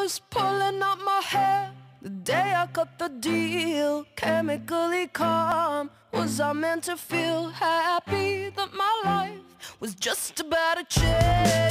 was pulling out my hair the day I cut the deal. Chemically calm, was I meant to feel happy that my life was just about to change?